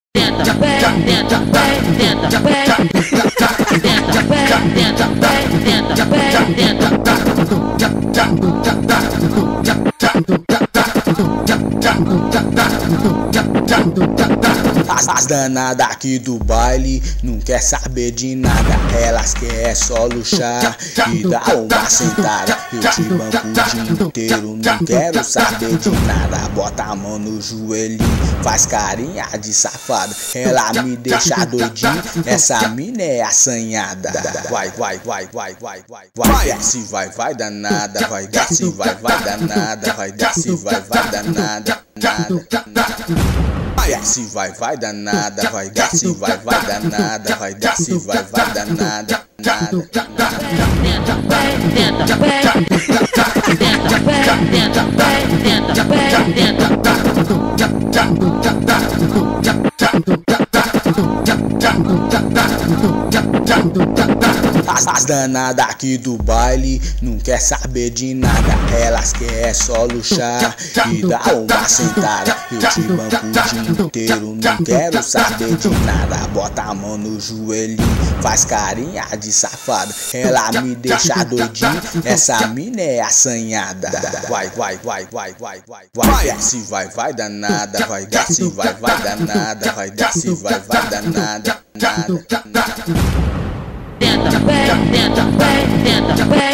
As danadas aqui do baile não quer saber de nada, elas quer só luxar e dar uma sentada. Eu te banco o dia inteiro, não quero saber de nada. Bota a mão no joelhinho, faz carinha de safada, ela me deixa doidinho, essa mina é assanhada. Vai, desce, vai danada, vai desce, vai danada, vai desce, vai danada, desce, vai danada, vai desce, vai danada, vai desce, vai danada, As danadas aqui do baile não quer saber de nada, elas quer só luxar e dar uma sentada. Eu te banco o dia inteiro, não quero saber de nada. Bota a mão no joelhinho, faz carinha de safada, ela me deixa doidinho, essa mina é assanhada. Vai, desce, vai danada, vai desce, vai danada, vai desce, vai danada.